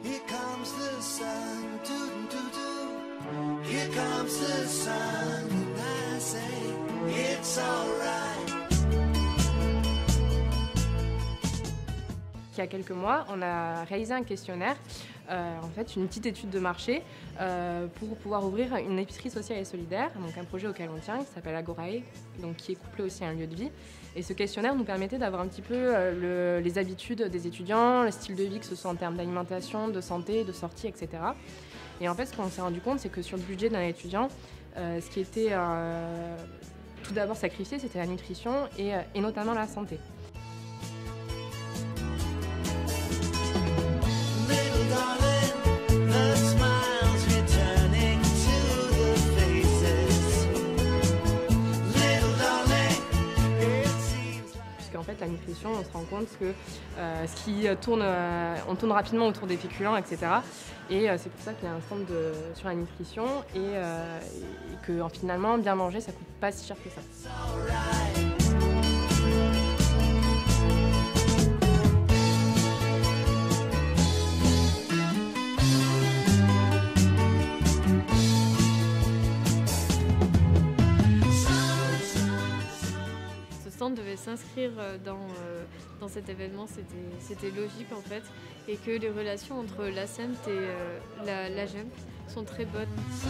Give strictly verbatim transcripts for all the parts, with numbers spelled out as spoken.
Here comes the sun, doo doo doo. Here comes the sun, and I say it's alright. Il y a quelques mois, on a réalisé un questionnaire, euh, en fait une petite étude de marché euh, pour pouvoir ouvrir une épicerie sociale et solidaire, donc un projet auquel on tient qui s'appelle Agorae, donc qui est couplé aussi à un lieu de vie. Et ce questionnaire nous permettait d'avoir un petit peu euh, le, les habitudes des étudiants, le style de vie, que ce soit en termes d'alimentation, de santé, de sortie, et cetera. Et en fait, ce qu'on s'est rendu compte, c'est que sur le budget d'un étudiant, euh, ce qui était euh, tout d'abord sacrifié, c'était la nutrition et, et notamment la santé. En fait, la nutrition, on se rend compte que euh, ce qui tourne, euh, on tourne rapidement autour des féculents, et cetera. Et euh, c'est pour ça qu'il y a un stand de, sur la nutrition et, euh, et que finalement, bien manger, ça coûte pas si cher que ça. Le stand devait s'inscrire dans, euh, dans cet événement, c'était logique en fait, et que les relations entre l'A C E M T et euh, la, la G E M P sont très bonnes.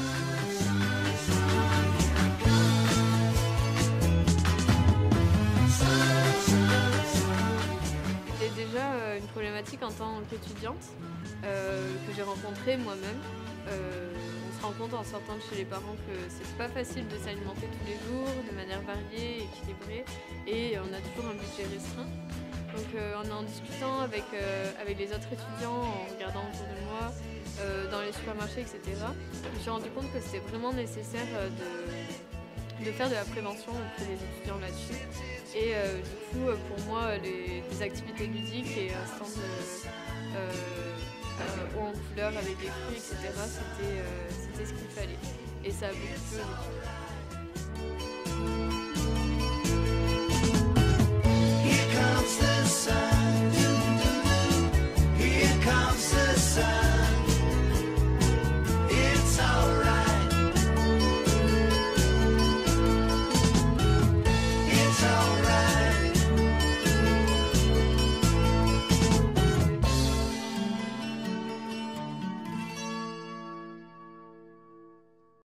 C'est déjà euh, une problématique en tant qu'étudiante euh, que j'ai rencontrée moi-même. Euh, on se rend compte en sortant de chez les parents que c'est pas facile de s'alimenter tous les jours de manière variée, équilibrée, et on a toujours un budget restreint. Donc euh, en en discutant avec, euh, avec les autres étudiants, en regardant autour de moi, euh, dans les supermarchés, et cetera, je me suis rendu compte que c'était vraiment nécessaire de, de faire de la prévention auprès des étudiants là-dessus. Et euh, du coup, pour moi, les, les activités ludiques et un stand euh, euh, haut en couleur avec des fruits, et cetera, c'était euh, c'était ce qu'il fallait. Et ça a beaucoup plu.